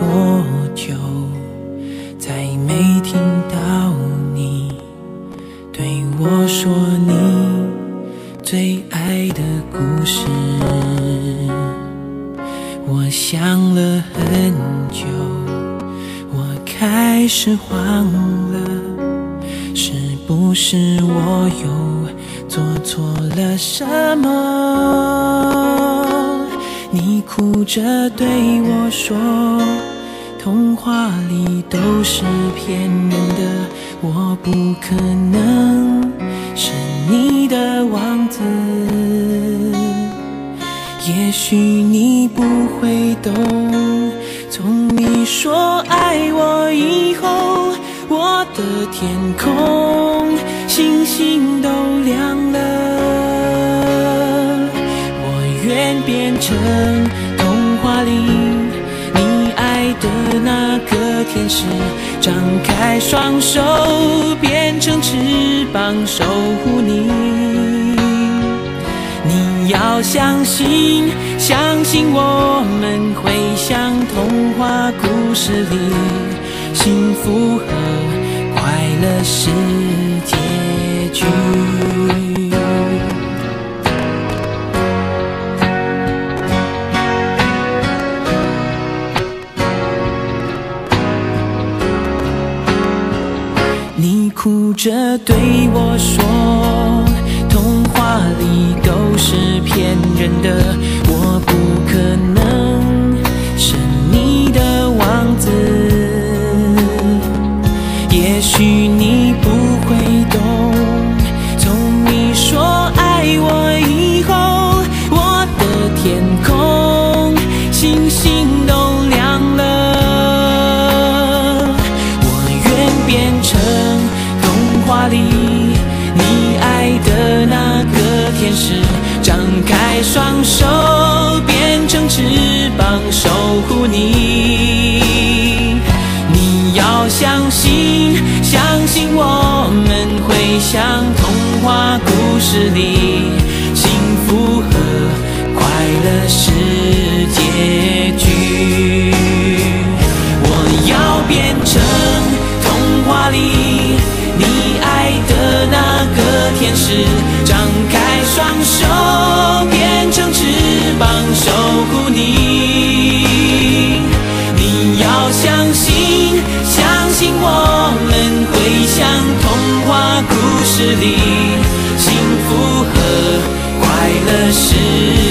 多久，再没听到你对我说你最爱的故事。我想了很久，我开始慌了，是不是我又做错了什么？你哭着对我说，童话里都是骗人的，我不可能是你的王子。也许你不会懂，从你说爱我以后，我的天空星星都亮了。我愿变成童话里你爱的那个天使，张开双手变成翅膀守护你。你要相信，相信我们会像童话故事里，幸福和快乐是结局。你哭着对我说，童话里都是骗人的，我不可能是你的王子。也许你不会懂，从你说爱我以后，我的天空星星都亮了。我愿变成童话里你爱的那个天使，张开双手变成翅膀守护你。你要相信，相信我们会像童话故事里，幸福和快乐是结局。我要变成童话里你爱的那个天使，张开双手变成翅膀守护你。你要相信，相信我们会像童话故事里，幸福和快乐是